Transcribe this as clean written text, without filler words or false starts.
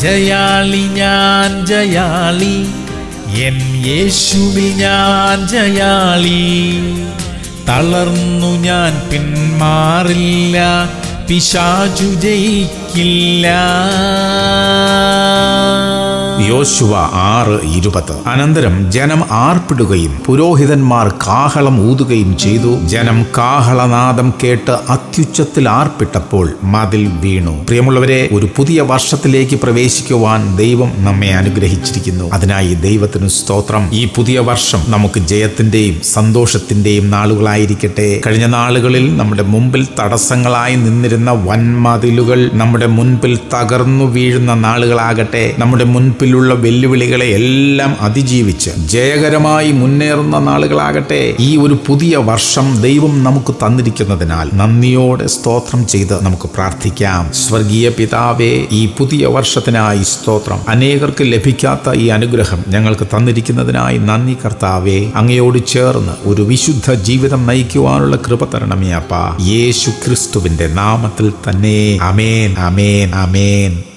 ജയാളി ഞാൻ ജയാളി, എൻ യേശുവിൽ ഞാൻ ജയാളി. തളർന്നു ഞാൻ പിന്മാറില്ല, പിശാചു ജയിക്കില്ല. യോശുവ 6:20. അനന്തരം ജനം ആർപ്പിടുകയും പുരോഹിതന്മാർ കാഹളം ഊതുകയും ചെയ്തു. ജനം കാഹളനാദം കേട്ട് അത്യുച്ചത്തിൽ ആർപ്പിട്ടപ്പോൾ മതിൽ വീണു. പ്രിയമുള്ളവരെ, ഒരു പുതിയ വർഷത്തിലേക്ക് പ്രവേശിക്കുവാൻ ദൈവം നമ്മെ അനുഗ്രഹിച്ചിരിക്കുന്നു. അതിനായി ദൈവത്തിന് സ്തോത്രം. ഈ പുതിയ വർഷം നമുക്ക് ജയത്തിന്റെയും സന്തോഷത്തിന്റെയും നാളുകളായിരിക്കട്ടെ. കഴിഞ്ഞ നാളുകളിൽ നമ്മുടെ മുമ്പിൽ തടസ്സങ്ങളായി നിന്നിരുന്ന വൻമതിലുകൾ നമ്മുടെ മുൻപിൽ തകർന്നു വീഴുന്ന നാളുകളാകട്ടെ. നമ്മുടെ മുൻപിലുള്ള വെല്ലുവിളികളെ എല്ലാം അതിജീവിച്ച് ജയകരമായി മുന്നേറുന്ന നാളുകളാകട്ടെ. ഈ ഒരു പുതിയ വർഷം ദൈവം നമുക്ക് തന്നിരിക്കുന്നതിനാൽ നന്ദിയോടെ സ്തോത്രം ചെയ്ത് നമുക്ക് പ്രാർത്ഥിക്കാം. സ്വർഗീയ പിതാവേ, ഈ പുതിയ വർഷത്തിനായി സ്തോത്രം. അനേകർക്ക് ലഭിക്കാത്ത ഈ അനുഗ്രഹം ഞങ്ങൾക്ക് തന്നിരിക്കുന്നതിനായി നന്ദി കർത്താവേ. അങ്ങയോട് ചേർന്ന് ഒരു വിശുദ്ധ ജീവിതം നയിക്കുവാനുള്ള കൃപ തരണമേ അപ്പാ. യേശു ക്രിസ്തുവിന്റെ നാമത്തിൽ തന്നെ. ആമേൻ, ആമേൻ, ആമേൻ.